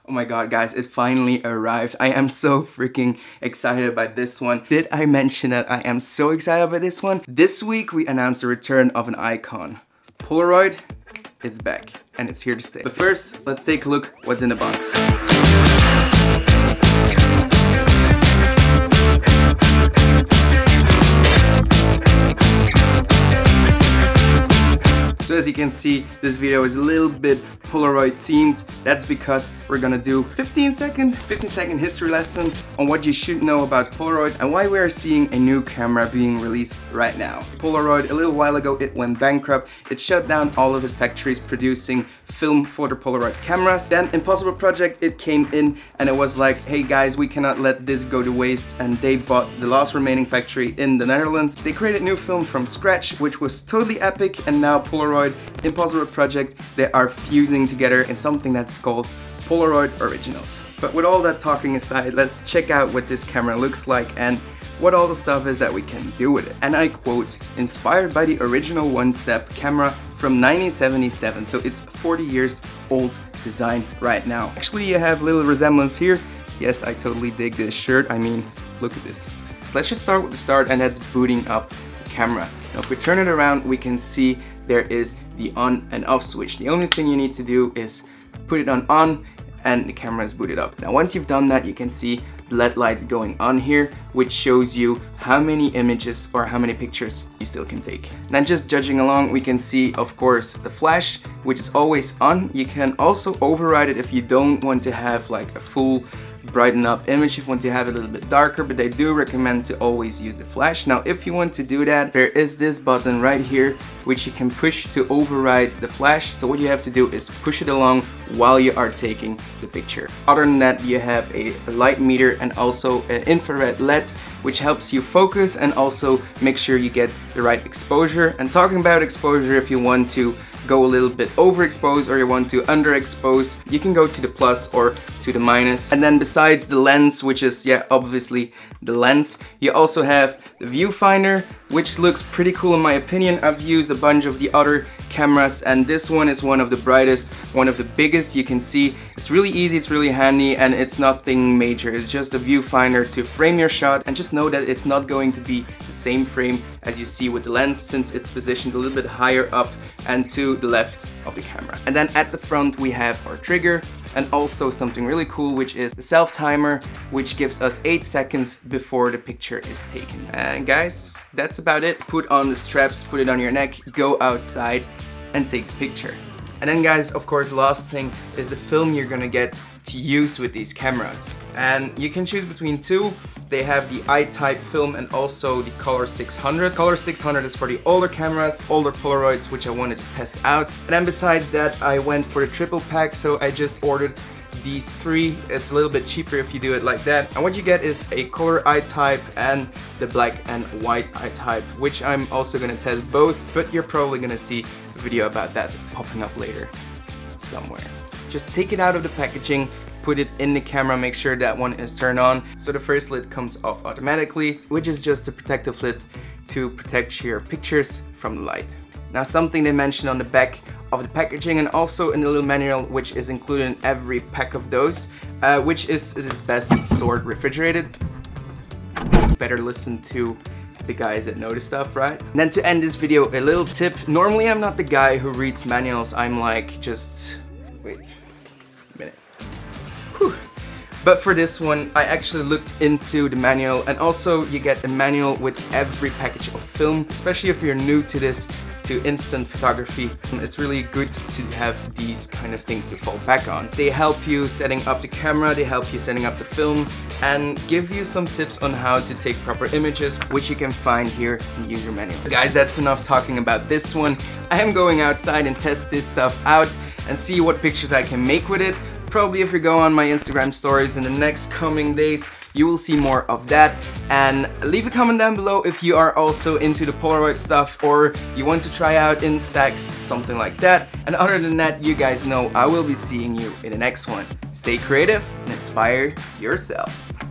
Oh my god, guys, it finally arrived. I am so freaking excited about this one. Did I mention that I am so excited about this one? This week we announced the return of an icon. Polaroid is back and it's here to stay. But first, let's take a look what's in the box. So as you can see, this video is a little bit Polaroid themed. That's because we're gonna do 15 second history lesson on what you should know about Polaroid and why we are seeing a new camera being released right now. Polaroid, a little while ago, it went bankrupt. It shut down all of its factories producing film for the Polaroid cameras. Then Impossible Project, it came in and it was like, hey guys, we cannot let this go to waste, and they bought the last remaining factory in the Netherlands. They created new film from scratch, which was totally epic, and now Polaroid, Impossible Project, they are fusing together in something that's called Polaroid Originals. But with all that talking aside, let's check out what this camera looks like and what all the stuff is that we can do with it. And I quote, inspired by the original one-step camera from 1977, so it's 40 years old design right now. Actually, you have a little resemblance here. Yes, I totally dig this shirt. I mean, look at this. So let's just start with the start, and that's booting up the camera. Now if we turn it around, we can see there is the on and off switch. The only thing you need to do is put it on and the camera is booted up. Now once you've done that, you can see the LED lights going on here, which shows you how many images or how many pictures you still can take. Then just judging along, we can see, of course, the flash, which is always on. You can also override it if you don't want to have like a full brighten up image, if you want to have it a little bit darker, but they do recommend to always use the flash. Now if you want to do that, there is this button right here which you can push to override the flash. So what you have to do is push it along while you are taking the picture. Other than that, you have a light meter and also an infrared LED, which helps you focus and also make sure you get the right exposure. And talking about exposure, if you want to go a little bit overexposed or you want to underexpose, you can go to the plus or to the minus. And then besides the lens, which is, yeah, obviously the lens, you also have the viewfinder, which looks pretty cool in my opinion. I've used a bunch of the other cameras and this one is one of the brightest, one of the biggest. You can see it's really easy, it's really handy, and it's nothing major. It's just a viewfinder to frame your shot, and just know that it's not going to be the same frame as you see with the lens, since it's positioned a little bit higher up and to the left of the camera. And then at the front we have our trigger and also something really cool, which is the self timer, which gives us 8 seconds before the picture is taken. And guys, that's about it. Put on the straps, put it on your neck, go outside and take the picture. And then guys, of course, the last thing is the film you're gonna get to use with these cameras. And you can choose between two. They have the I-type film and also the Color 600. Color 600 is for the older cameras, older Polaroids, which I wanted to test out. And then besides that, I went for the triple pack, so I just ordered these three. It's a little bit cheaper if you do it like that. And what you get is a color I-type and the black and white I-type, which I'm also gonna test both, but you're probably gonna see a video about that popping up later somewhere. Just take it out of the packaging, put it in the camera, make sure that one is turned on. So the first lid comes off automatically, which is just a protective lid to protect your pictures from the light. Now something they mentioned on the back of the packaging and also in the little manual, which is included in every pack of those, which is best stored refrigerated. Better listen to the guys that know the stuff, right? And then to end this video, a little tip. Normally I'm not the guy who reads manuals. I'm like, just wait a minute. Whew. But for this one, I actually looked into the manual, and also you get a manual with every package of film, especially if you're new to this, to instant photography. It's really good to have these kind of things to fall back on. They help you setting up the camera, they help you setting up the film, and give you some tips on how to take proper images, which you can find here in the user manual. Guys, that's enough talking about this one. I am going outside and test this stuff out and see what pictures I can make with it. Probably if you go on my Instagram stories in the next coming days, you will see more of that. And leave a comment down below if you are also into the Polaroid stuff or you want to try out Instax, something like that. And other than that, you guys know I will be seeing you in the next one. Stay creative and inspire yourself.